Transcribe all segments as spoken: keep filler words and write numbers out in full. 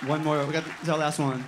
One more. We got this is our last one.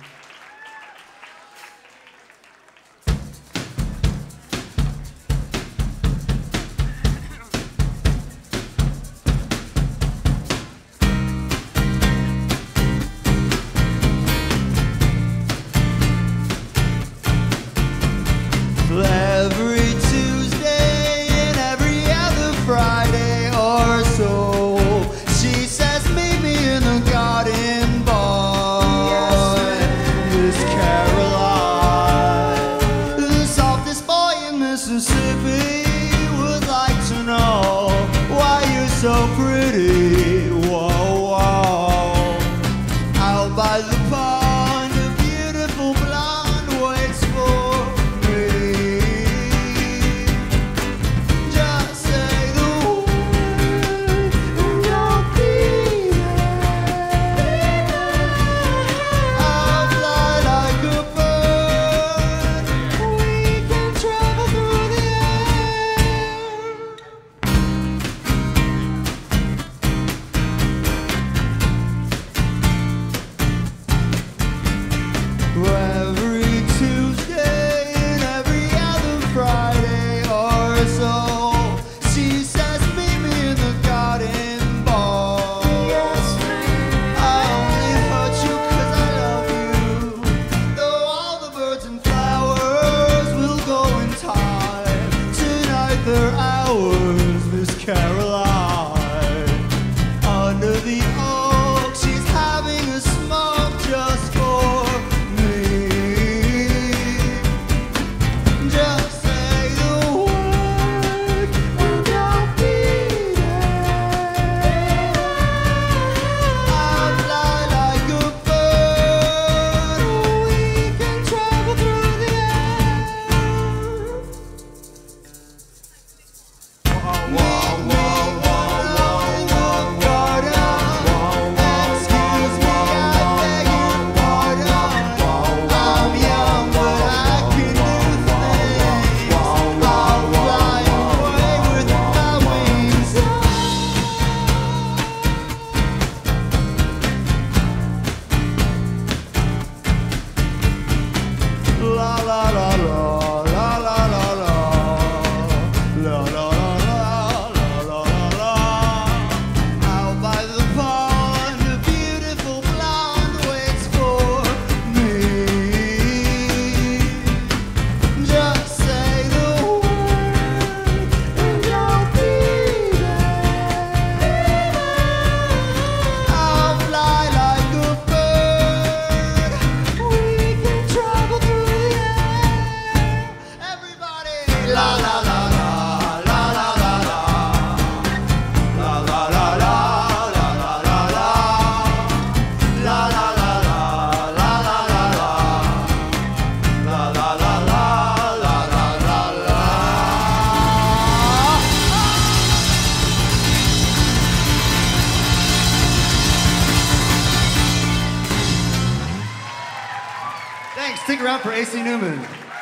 Every Tuesday and every other Friday or so, she says, meet me in the garden, boy. Miss Caroline, the softest boy in Mississippi, would like to know why you're so pretty. Whoa, whoa. Out by the pond, a beautiful blonde waits for me. Just say the word and I'll be there. I'll fly like a bird. We can travel through the Every Tuesday and every other Friday or so, she says, meet me in the garden, boy. Yes, I only hurt you 'cause I love you. Though all the birds and flowers will go in time, tonight they're ours, Miss Caroline. Under the oak, she's having a smoke just for me. Just say the word and I'll be there. I'll fly like a bird. We can travel through the air. Whoa, whoa, whoa, whoa, whoa, garden. Excuse me, I beg your pardon. I'm young, but I can do things. I'll fly away with my wings. La la la la, la la la la, la la la la, la la la la. Out by the pond, a beautiful blonde waits for me. Just say the word and I'll be there. I'll fly like a bird. We can travel through the air. Everybody, la la la la, la la la la, la la la la, la la la la, la la la la, la la la la, la la la la, la la la la. Thanks. Stick around for A C Newman.